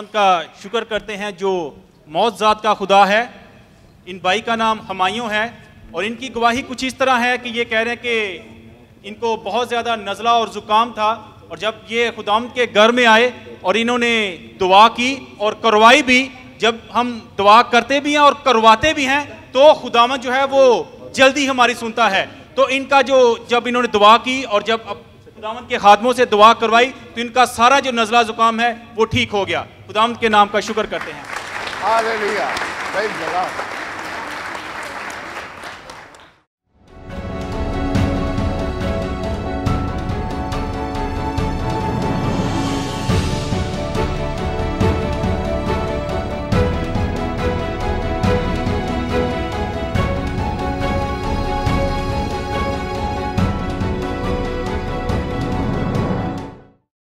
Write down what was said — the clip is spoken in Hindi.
खुदावंद का शुक्र करते हैं जो मौत ज़ात का खुदा है। इन भाई का नाम हमायूं है और इनकी गवाही कुछ इस तरह है कि ये कह रहे हैं कि इनको बहुत ज़्यादा नज़ला और ज़ुकाम था, और जब ये खुदावंद के घर में आए और इन्होंने दुआ की और करवाई भी, जब हम दुआ करते भी हैं और करवाते भी हैं तो खुदावंद जो है वो जल्दी हमारी सुनता है। तो इनका जो जब इन्होंने दुआ की और जब खुदावंद के खादमों से दुआ करवाई तो इनका सारा जो नज़ला ज़ुकाम है वो ठीक हो गया। खुदावंद के नाम का शुक्र करते हैं। हालेलुया।